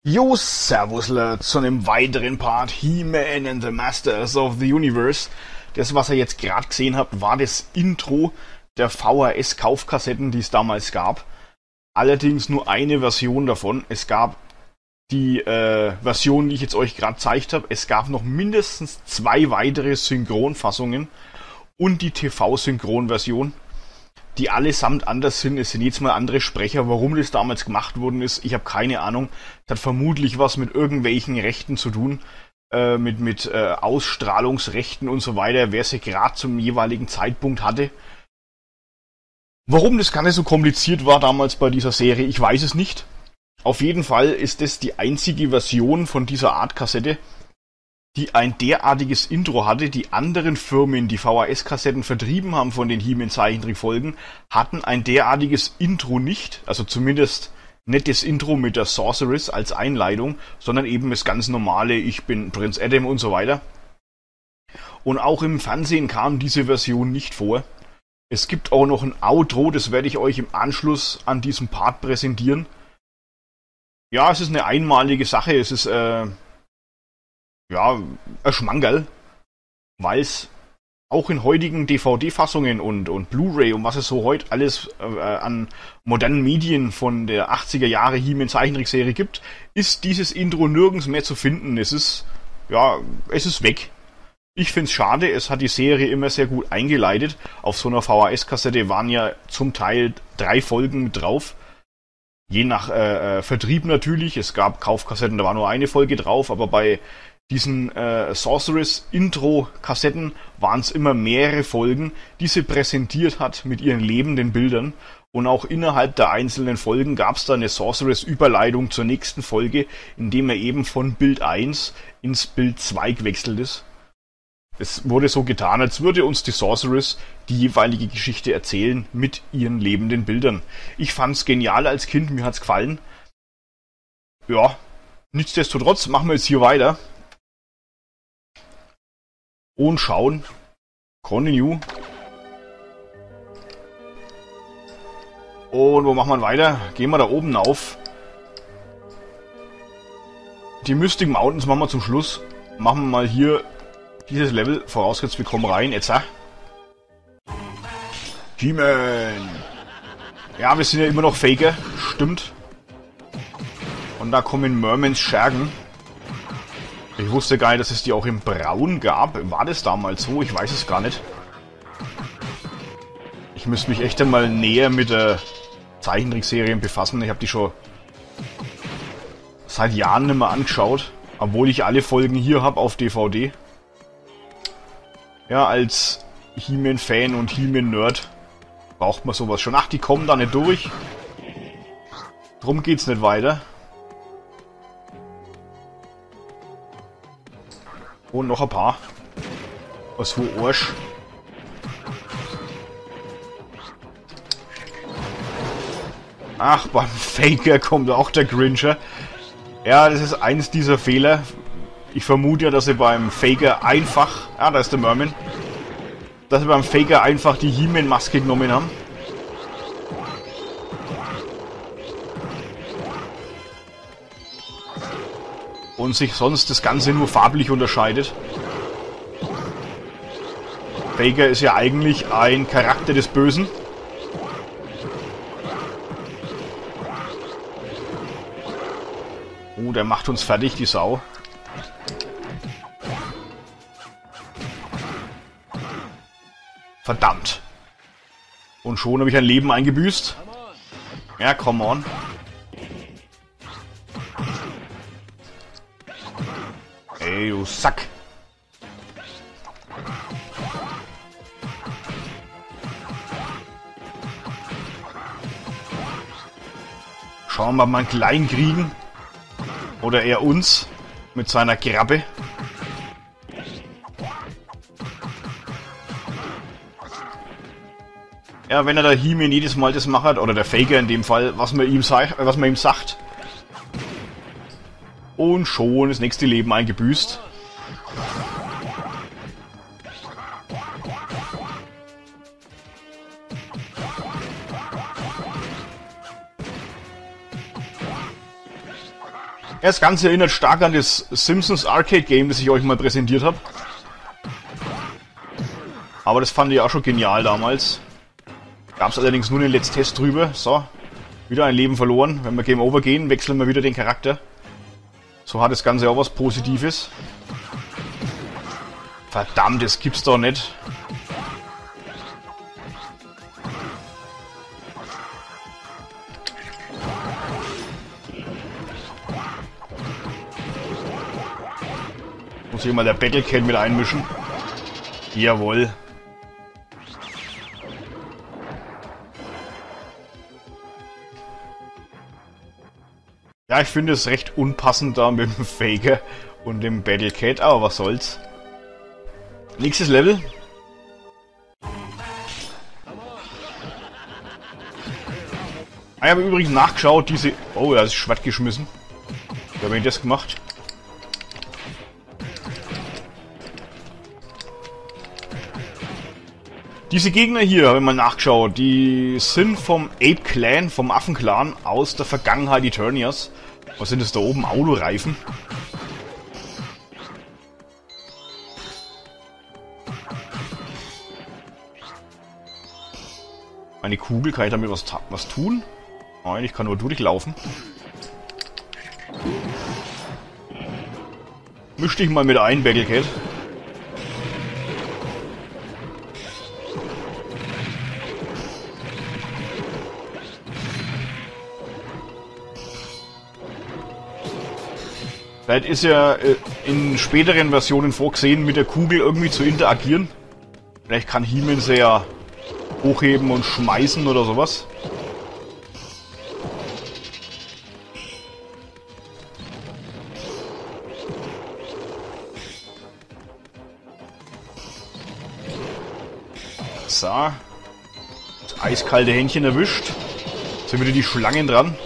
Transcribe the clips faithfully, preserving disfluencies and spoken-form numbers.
Jo, Servusler, zu einem weiteren Part He-Man and the Masters of the Universe. Das, was ihr jetzt gerade gesehen habt, war das Intro der V H S-Kaufkassetten, die es damals gab. Allerdings nur eine Version davon. Es gab die äh, Version, die ich jetzt euch gerade gezeigt habe. Es gab noch mindestens zwei weitere Synchronfassungen und die T V-Synchronversion, die allesamt anders sind. Es sind jetzt mal andere Sprecher. Warum das damals gemacht worden ist, ich habe keine Ahnung. Das hat vermutlich was mit irgendwelchen Rechten zu tun, äh, mit, mit äh, Ausstrahlungsrechten und so weiter, wer sie gerade zum jeweiligen Zeitpunkt hatte. Warum das Ganze so kompliziert war damals bei dieser Serie, ich weiß es nicht. Auf jeden Fall ist das die einzige Version von dieser Art Kassette, die ein derartiges Intro hatte. Die anderen Firmen, die V H S-Kassetten vertrieben haben von den He-Man-Zeichentrickfolgen, hatten ein derartiges Intro nicht. Also zumindest nicht das Intro mit der Sorceress als Einleitung, sondern eben das ganz normale Ich bin Prinz Adam und so weiter. Und auch im Fernsehen kam diese Version nicht vor. Es gibt auch noch ein Outro, das werde ich euch im Anschluss an diesem Part präsentieren. Ja, es ist eine einmalige Sache, es ist äh, ja, ein Schmankerl, weil es auch in heutigen D V D-Fassungen und, und Blu-ray und was es so heute alles äh, an modernen Medien von der achtziger Jahre He-Man-Zeichentrickserie gibt, ist dieses Intro nirgends mehr zu finden. Es ist, ja, es ist weg. Ich find's schade, es hat die Serie immer sehr gut eingeleitet. Auf so einer V H S-Kassette waren ja zum Teil drei Folgen mit drauf. Je nach äh, Vertrieb natürlich. Es gab Kaufkassetten, da war nur eine Folge drauf, aber bei diesen äh, Sorceress-Intro-Kassetten waren es immer mehrere Folgen, die sie präsentiert hat mit ihren lebenden Bildern. Und auch innerhalb der einzelnen Folgen gab es da eine Sorceress-Überleitung zur nächsten Folge, indem er eben von Bild eins ins Bild zwei gewechselt ist. Es wurde so getan, als würde uns die Sorceress die jeweilige Geschichte erzählen mit ihren lebenden Bildern. Ich fand's genial als Kind, mir hat's gefallen. Ja, nichtsdestotrotz machen wir jetzt hier weiter. Und schauen. Continue. Und wo machen wir weiter? Gehen wir da oben auf. Die Mystic Mountains machen wir zum Schluss. Machen wir mal hier dieses Level, vorausgesetzt wir kommen rein, jetzt. He-Man! Ja, wir sind ja immer noch Faker, stimmt. Und da kommen Mermans Schergen. Ich wusste gar nicht, dass es die auch in Braun gab. War das damals so? Ich weiß es gar nicht. Ich müsste mich echt einmal näher mit der Zeichentrickserien befassen. Ich habe die schon seit Jahren nicht mehr angeschaut. Obwohl ich alle Folgen hier habe auf D V D. Ja, als He-Man-Fan und He-Man-Nerd braucht man sowas schon. Ach, die kommen da nicht durch. Drum geht's nicht weiter. Und noch ein paar. Was wo Arsch. Ach, beim Faker kommt auch der Grincher. Ja, das ist eins dieser Fehler. Ich vermute ja, dass sie beim Faker einfach... Ja, da ist der Merman. Dass sie beim Faker einfach die He-Man-Maske genommen haben. Und sich sonst das Ganze nur farblich unterscheidet. Faker ist ja eigentlich ein Charakter des Bösen. Oh, der macht uns fertig, die Sau. Verdammt. Und schon habe ich ein Leben eingebüßt. Ja, come on. Ey, du Sack. Schauen wir mal einen kleinen kriegen. Oder er uns. Mit seiner Krabbe. Ja, wenn er der He-Man jedes Mal das macht, oder der Faker in dem Fall, was man ihm, was man ihm sagt. Und schon das nächste Leben eingebüßt. Das Ganze erinnert stark an das Simpsons Arcade Game, das ich euch mal präsentiert habe. Aber das fand ich auch schon genial damals. Gab es allerdings nur den Let's Test drüber. So, wieder ein Leben verloren. Wenn wir Game Over gehen, wechseln wir wieder den Charakter. So hat das Ganze auch was Positives. Verdammt, das gibt's doch nicht. Muss hier mal der Battlecat mit einmischen. Jawohl. Ja, ich finde es recht unpassend da mit dem Faker und dem Battlecat, aber was soll's. Nächstes Level. Ich habe übrigens nachgeschaut, diese... Oh, da ist Schwert geschmissen. Wie habe ich das gemacht? Diese Gegner hier, habe ich mal nachgeschaut, die sind vom Ape Clan, vom Affenclan aus der Vergangenheit Eternias. Was sind das da oben? Autoreifen? Eine Kugel, kann ich damit was, was tun? Nein, ich kann nur durchlaufen. Misch dich mal mit ein, Battlecat. Vielleicht ist ja äh, in späteren Versionen vorgesehen, mit der Kugel irgendwie zu interagieren. Vielleicht kann He-Man sie ja hochheben und schmeißen oder sowas. So. Das eiskalte Händchen erwischt. Jetzt sind wieder die Schlangen dran.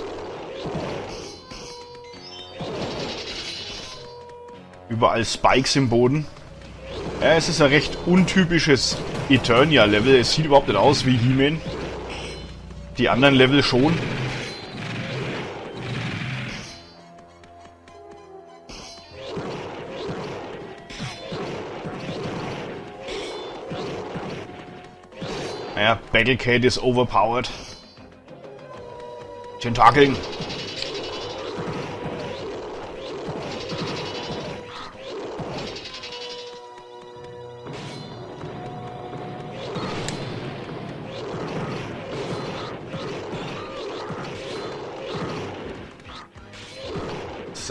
Überall Spikes im Boden. Ja, es ist ein recht untypisches Eternia-Level. Es sieht überhaupt nicht aus wie He-Man. Die anderen Level schon. Naja, Battlecat ist overpowered. Tentakeln. So.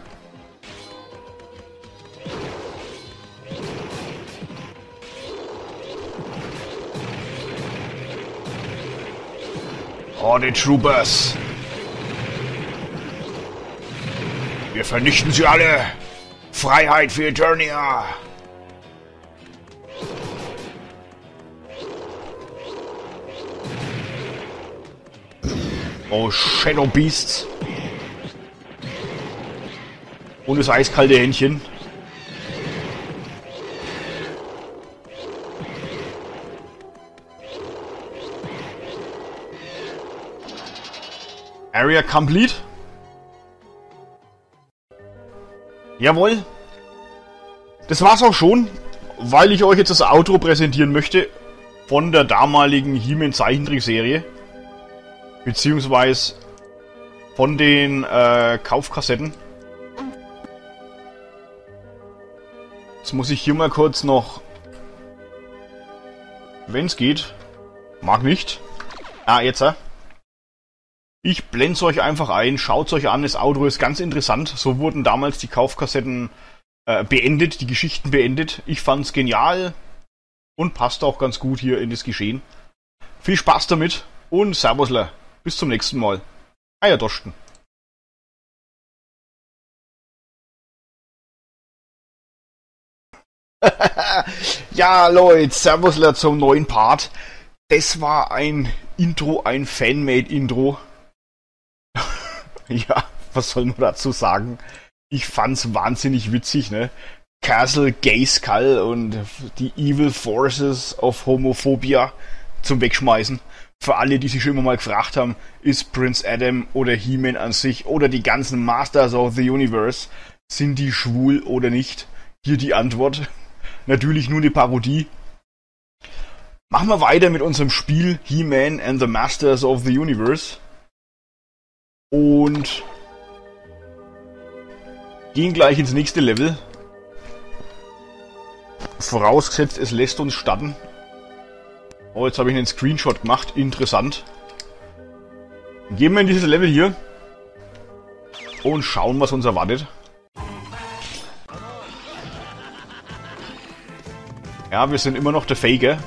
Oh, die Troopers. Wir vernichten sie alle. Freiheit für Eternia. Oh, Shadow Beasts. Und das eiskalte Händchen. Area complete. Jawohl. Das war's auch schon, weil ich euch jetzt das Outro präsentieren möchte von der damaligen He-Man Zeichentrickserie. Beziehungsweise von den äh, Kaufkassetten. Jetzt muss ich hier mal kurz noch, wenn es geht, mag nicht. Ah, jetzt. Äh. Ich blende es euch einfach ein, schaut es euch an, das Outro ist ganz interessant. So wurden damals die Kaufkassetten äh, beendet, die Geschichten beendet. Ich fand's genial und passt auch ganz gut hier in das Geschehen. Viel Spaß damit und Servusler. Bis zum nächsten Mal. Euer Dosten. Ja, Leute, Servusler zum neuen Part. Das war ein Intro, ein Fanmade-Intro. Ja, was soll man dazu sagen? Ich fand's wahnsinnig witzig, ne? Castle Grayskull und die Evil Forces of Homophobia zum Wegschmeißen. Für alle, die sich schon immer mal gefragt haben, ist Prince Adam oder He-Man an sich oder die ganzen Masters of the Universe, sind die schwul oder nicht? Hier die Antwort. Natürlich nur eine Parodie. Machen wir weiter mit unserem Spiel He-Man and the Masters of the Universe. Und gehen gleich ins nächste Level. Vorausgesetzt, es lässt uns starten. Oh, jetzt habe ich einen Screenshot gemacht. Interessant. Gehen wir in dieses Level hier. Und schauen, was uns erwartet. Ja, wir sind immer noch der Faker.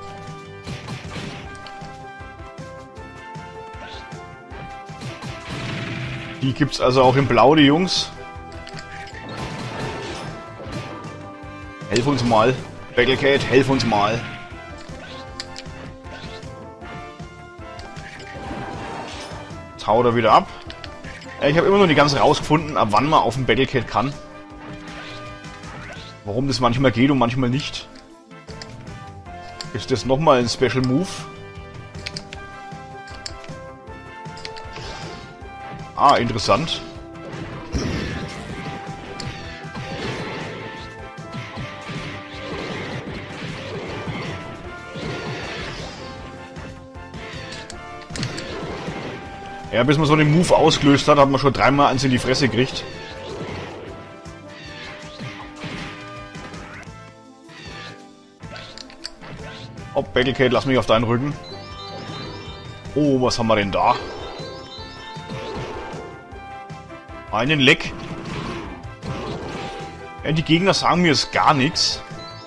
Die gibt's also auch in Blau, die Jungs. Helf uns mal. Battlecat, helf uns mal. Jetzt haut er wieder ab. Ich habe immer noch nicht ganz rausgefunden, ab wann man auf dem Battlecat kann. Warum das manchmal geht und manchmal nicht. Ist das nochmal ein Special Move? Ah, interessant. Ja, bis man so einen Move ausgelöst hat, hat man schon dreimal eins in die Fresse gekriegt. Oh, Battlecat, lass mich auf deinen Rücken. Oh, was haben wir denn da? Einen Leck. Ja, die Gegner sagen mir jetzt gar nichts.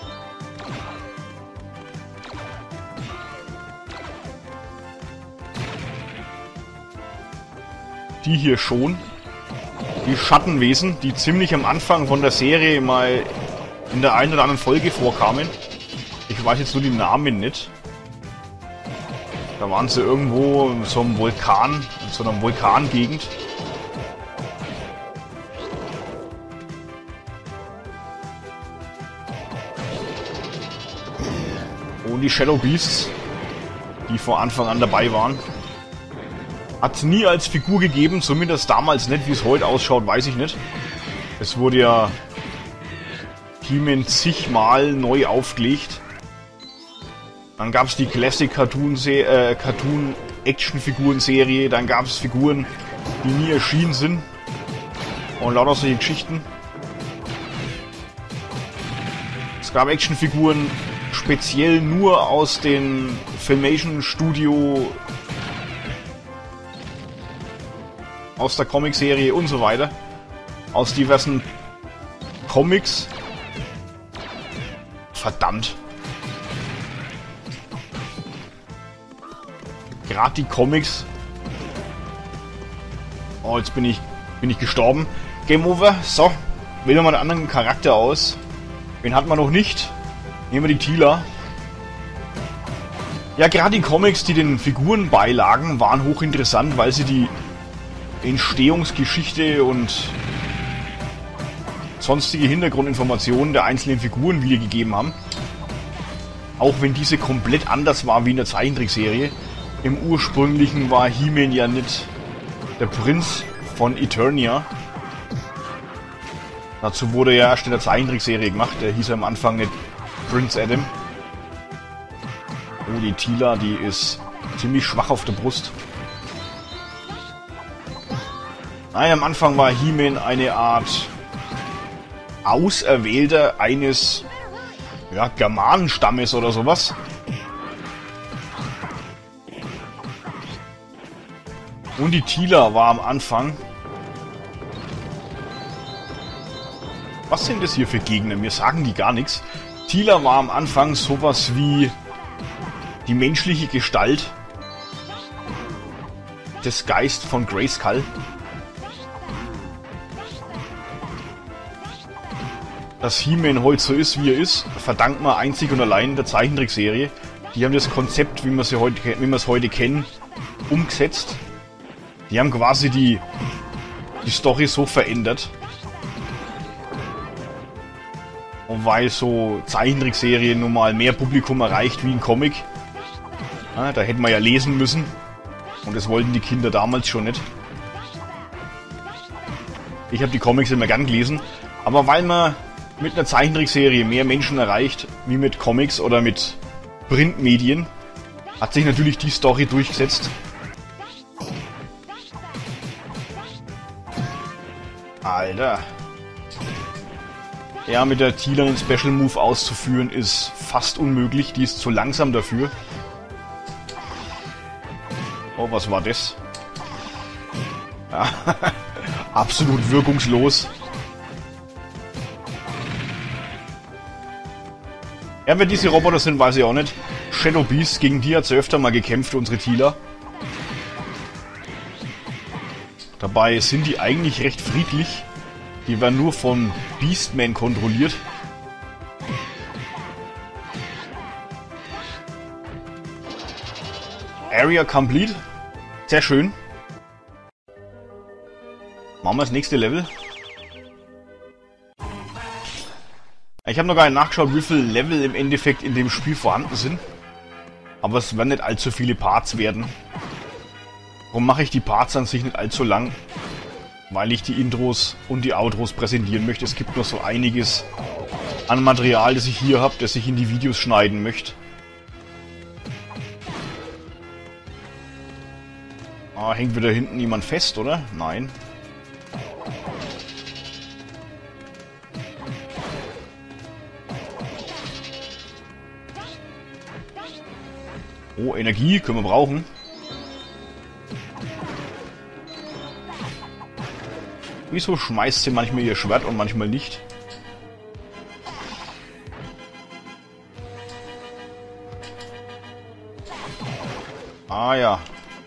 Die hier schon. Die Schattenwesen, die ziemlich am Anfang von der Serie mal in der einen oder anderen Folge vorkamen. Ich weiß jetzt nur die Namen nicht. Da waren sie irgendwo in so einem Vulkan, in so einer Vulkangegend. Und die Shadow Beasts, die vor Anfang an dabei waren. Hat es nie als Figur gegeben, zumindest damals nicht. Wie es heute ausschaut, weiß ich nicht. Es wurde ja He-Man zigmal neu aufgelegt. Dann gab es die Classic Cartoon, äh, Cartoon Action-Figuren-Serie. Dann gab es Figuren, die nie erschienen sind. Und lauter solche Geschichten. Es gab Actionfiguren speziell nur aus den Filmation Studio, aus der Comicserie und so weiter. Aus diversen Comics. Verdammt. Gerade die Comics. Oh, jetzt bin ich, bin ich gestorben. Game over. So, wählen wir mal einen anderen Charakter aus. Wen hat man noch nicht? Nehmen wir die Teela. Ja, gerade die Comics, die den Figuren beilagen, waren hochinteressant, weil sie die Entstehungsgeschichte und sonstige Hintergrundinformationen der einzelnen Figuren wiedergegeben haben. Auch wenn diese komplett anders war wie in der Zeichentrickserie. Im ursprünglichen war He-Man ja nicht der Prinz von Eternia. Dazu wurde ja erst in der Zeichentrickserie gemacht. Der hieß ja am Anfang nicht Prince Adam. Oh, die Teela, die ist ziemlich schwach auf der Brust. Nein, am Anfang war He-Man eine Art Auserwählter eines ja, Germanenstammes oder sowas. Und die Teela war am Anfang... Was sind das hier für Gegner? Mir sagen die gar nichts. Teela war am Anfang sowas wie die menschliche Gestalt des Geist von Grayskull. Dass He-Man heute so ist, wie er ist, verdankt man einzig und allein der Zeichentrickserie. Die haben das Konzept, wie wir es heute, wie wir es heute kennen, umgesetzt. Die haben quasi die, die Story so verändert. Und weil so Zeichentrickserien nun mal mehr Publikum erreicht wie ein Comic, Ah, da hätten wir ja lesen müssen. Und das wollten die Kinder damals schon nicht. Ich habe die Comics immer gern gelesen. Aber weil man mit einer Zeichentrickserie mehr Menschen erreicht, wie mit Comics oder mit Printmedien, hat sich natürlich die Story durchgesetzt. Alter. Ja, mit der Tila einen Special Move auszuführen ist fast unmöglich. Die ist zu langsam dafür. Oh, was war das? Ja, absolut wirkungslos. Ja, wer diese Roboter sind, weiß ich auch nicht. Shadow Beast, gegen die hat sie öfter mal gekämpft, unsere Tila. Dabei sind die eigentlich recht friedlich. Die werden nur von Beastman kontrolliert. Area complete. Sehr schön. Machen wir das nächste Level. Ich habe noch gar nicht nachgeschaut, wie viele Level im Endeffekt in dem Spiel vorhanden sind. Aber es werden nicht allzu viele Parts werden. Warum mache ich die Parts an sich nicht allzu lang? Weil ich die Intros und die Outros präsentieren möchte. Es gibt noch so einiges an Material, das ich hier habe, das ich in die Videos schneiden möchte. Ah, hängt wieder hinten jemand fest, oder? Nein. Oh, Energie können wir brauchen. Wieso schmeißt sie manchmal ihr Schwert und manchmal nicht? Ah ja.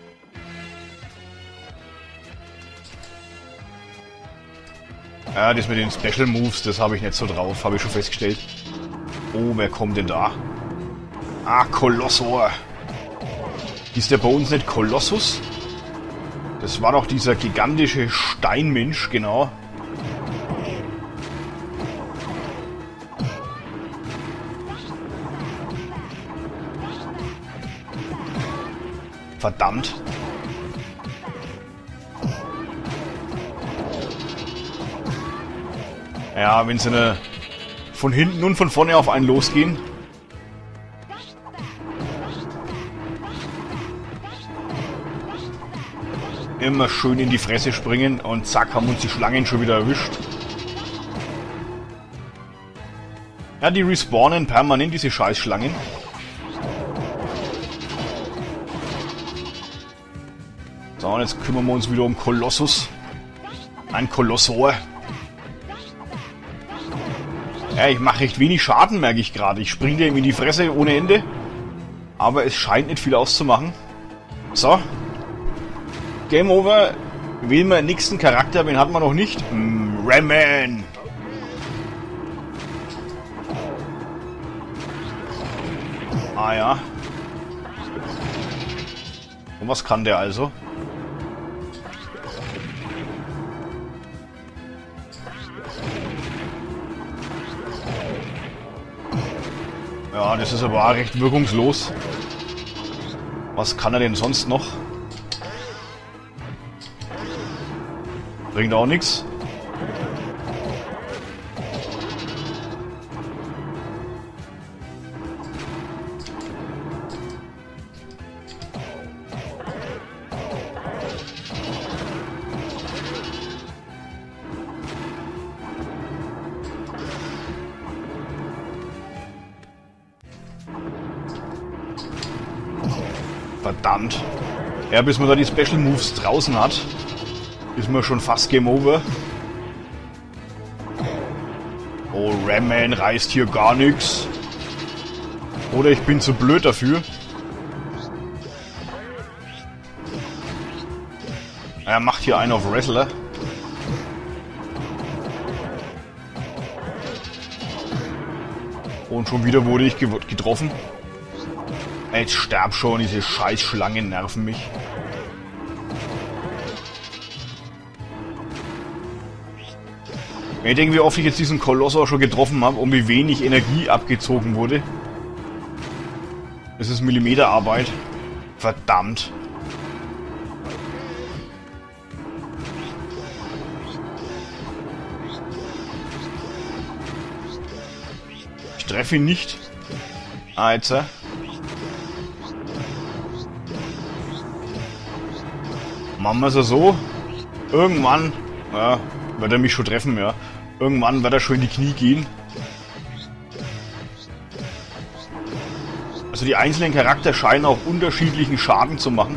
Ja, das mit den Special Moves, das habe ich nicht so drauf, habe ich schon festgestellt. Oh, wer kommt denn da? Ah, Kolossor. Ist der bei uns nicht Kolossus? Das war doch dieser gigantische Steinmensch, genau. Verdammt. Ja, wenn sie eine von hinten und von vorne auf einen losgehen. Immer schön in die Fresse springen und zack, haben uns die Schlangen schon wieder erwischt. Ja, die respawnen permanent, diese Scheißschlangen. So, und jetzt kümmern wir uns wieder um Kolossus. Ein Kolossor. Ja, ich mache recht wenig Schaden, merke ich gerade. Ich springe dem in die Fresse ohne Ende. Aber es scheint nicht viel auszumachen. So. Game over. Wählen wir den nächsten Charakter. Wen hatten wir noch nicht? Mm, Rayman. Ah ja. Und was kann der also? Ja, das ist aber auch recht wirkungslos. Was kann er denn sonst noch? Bringt auch nichts. Verdammt. Ja, bis man da die Special Moves draußen hat, ist man schon fast Game Over. Oh, Rayman reißt hier gar nichts. Oder ich bin zu blöd dafür. Er macht hier einen auf Wrestler. Und schon wieder wurde ich getroffen. Jetzt sterb schon, diese scheiß Schlangen nerven mich. Ich denke, wie oft ich jetzt diesen Kolossor schon getroffen habe und wie wenig Energie abgezogen wurde. Das ist Millimeterarbeit. Verdammt. Ich treffe ihn nicht. Ah, jetzt. Äh. Machen wir es so. Irgendwann, ja, wird er mich schon treffen, ja. Irgendwann wird er schon in die Knie gehen. Also die einzelnen Charakter scheinen auch unterschiedlichen Schaden zu machen.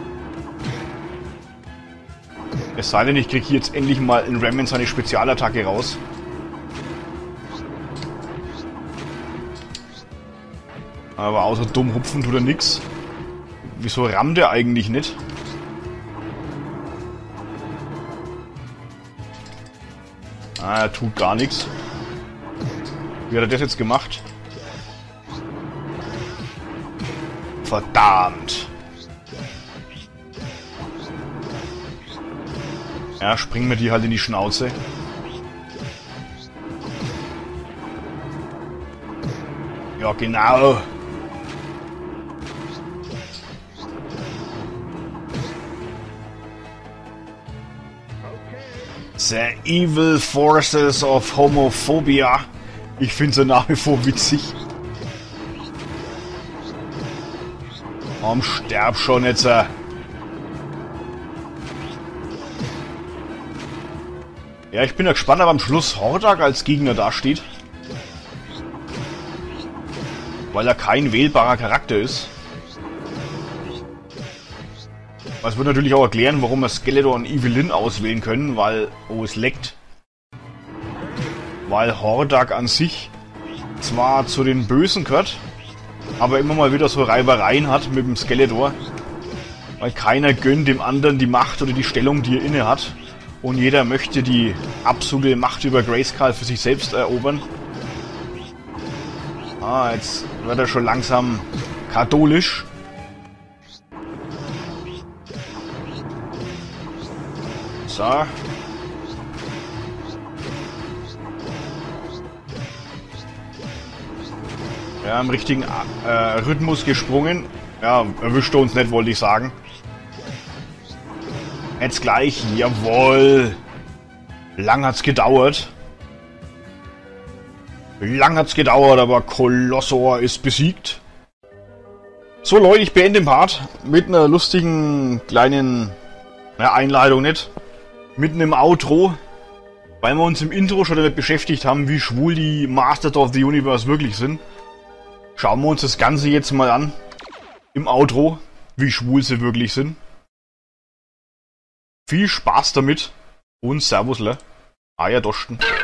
Es sei denn, ich kriege hier jetzt endlich mal in Remnant seine Spezialattacke raus. Aber außer dumm hupfen tut er nix. Wieso rammt er eigentlich nicht? Ah, er tut gar nichts. Wie hat er das jetzt gemacht? Verdammt! Ja, springen wir die halt in die Schnauze. Ja, genau. The Evil Forces of Homophobia. Ich finde sie nach wie vor witzig. Komm, sterb schon jetzt. Ja, ich bin ja gespannt, ob am Schluss Hordak als Gegner dasteht. Weil er kein wählbarer Charakter ist. Das wird natürlich auch erklären, warum wir Skeletor und Evelyn auswählen können, weil... Oh, es leckt. Weil Hordak an sich zwar zu den Bösen gehört, aber immer mal wieder so Reibereien hat mit dem Skeletor. Weil keiner gönnt dem anderen die Macht oder die Stellung, die er inne hat. Und jeder möchte die absolute Macht über Grayskull für sich selbst erobern. Ah, jetzt wird er schon langsam katholisch. So. Ja, im richtigen äh, Rhythmus gesprungen. Ja, erwischt uns nicht, wollte ich sagen. Jetzt gleich, jawohl. Lang hat's gedauert. Lang hat's gedauert, aber Kolossor ist besiegt. So Leute, ich beende den Part mit einer lustigen kleinen ja, Einleitung nicht. Mitten im Outro, weil wir uns im Intro schon damit beschäftigt haben, wie schwul die Masters of the Universe wirklich sind. Schauen wir uns das Ganze jetzt mal an. Im Outro, wie schwul sie wirklich sind. Viel Spaß damit und Servusle. Euer Dosten.